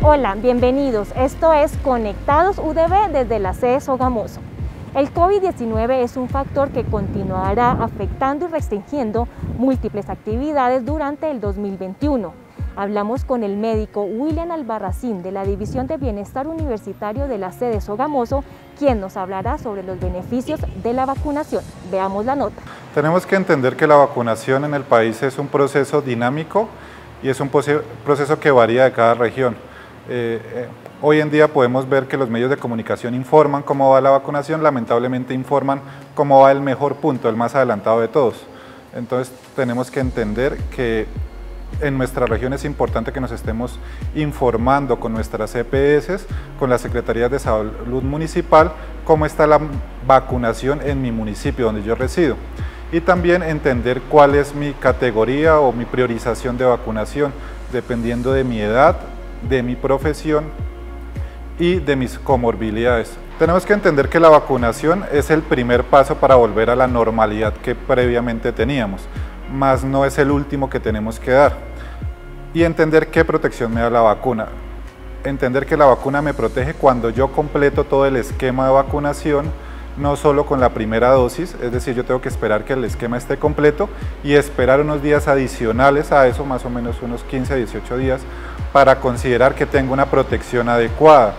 Hola, bienvenidos. Esto es Conectados UDB desde la sede Sogamoso. El COVID-19 es un factor que continuará afectando y restringiendo múltiples actividades durante el 2021. Hablamos con el médico William Albarracín de la División de Bienestar Universitario de la sede Sogamoso, quien nos hablará sobre los beneficios de la vacunación. Veamos la nota. Tenemos que entender que la vacunación en el país es un proceso dinámico y es un proceso que varía de cada región. Hoy en día podemos ver que los medios de comunicación informan cómo va la vacunación, lamentablemente informan cómo va el mejor punto, el más adelantado de todos. Entonces tenemos que entender que en nuestra región es importante que nos estemos informando con nuestras EPS, con las Secretarías de Salud Municipal, cómo está la vacunación en mi municipio donde yo resido. Y también entender cuál es mi categoría o mi priorización de vacunación, dependiendo de mi edad, de mi profesión y de mis comorbilidades. Tenemos que entender que la vacunación es el primer paso para volver a la normalidad que previamente teníamos, mas no es el último que tenemos que dar. Y entender qué protección me da la vacuna. Entender que la vacuna me protege cuando yo completo todo el esquema de vacunación, no solo con la primera dosis, es decir, yo tengo que esperar que el esquema esté completo y esperar unos días adicionales a eso, más o menos unos 15 a 18 días, para considerar que tengo una protección adecuada.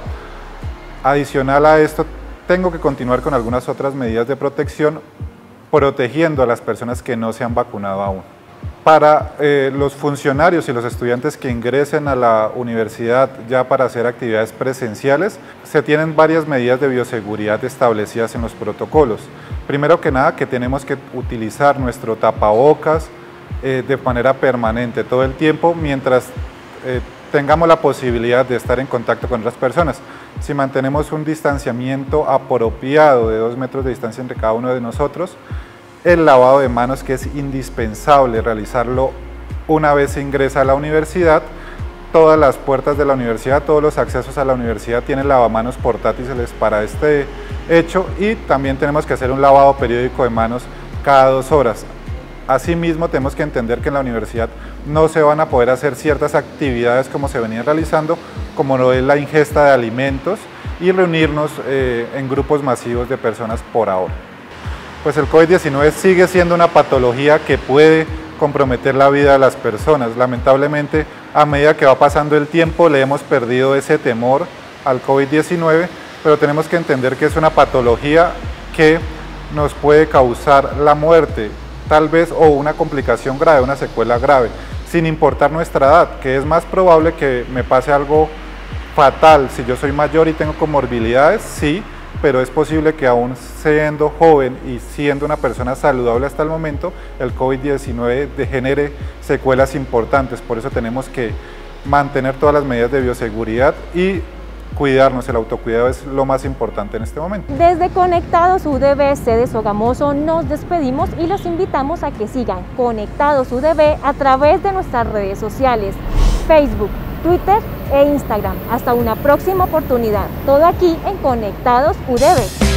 Adicional a esto, tengo que continuar con algunas otras medidas de protección, protegiendo a las personas que no se han vacunado aún. Para los funcionarios y los estudiantes que ingresen a la universidad ya para hacer actividades presenciales, se tienen varias medidas de bioseguridad establecidas en los protocolos. Primero que nada, que tenemos que utilizar nuestro tapabocas de manera permanente todo el tiempo mientras tengamos la posibilidad de estar en contacto con otras personas. Si mantenemos un distanciamiento apropiado de 2 metros de distancia entre cada uno de nosotros, el lavado de manos, que es indispensable realizarlo una vez se ingresa a la universidad. Todas las puertas de la universidad, todos los accesos a la universidad tienen lavamanos portátiles para este hecho, y también tenemos que hacer un lavado periódico de manos cada 2 horas. Asimismo, tenemos que entender que en la universidad no se van a poder hacer ciertas actividades como se venían realizando, como lo es la ingesta de alimentos y reunirnos en grupos masivos de personas por ahora. Pues el COVID-19 sigue siendo una patología que puede comprometer la vida de las personas. Lamentablemente, a medida que va pasando el tiempo, le hemos perdido ese temor al COVID-19, pero tenemos que entender que es una patología que nos puede causar la muerte, tal vez, o una complicación grave, una secuela grave, sin importar nuestra edad, que es más probable que me pase algo fatal si yo soy mayor y tengo comorbilidades, sí, pero es posible que aún siendo joven y siendo una persona saludable hasta el momento, el COVID-19 genere secuelas importantes. Por eso tenemos que mantener todas las medidas de bioseguridad y cuidarnos. El autocuidado es lo más importante en este momento. Desde Conectados UDB, sede Sogamoso, nos despedimos y los invitamos a que sigan Conectados UDB a través de nuestras redes sociales, Facebook, Twitter e Instagram. Hasta una próxima oportunidad. Todo aquí en Conectados UDB.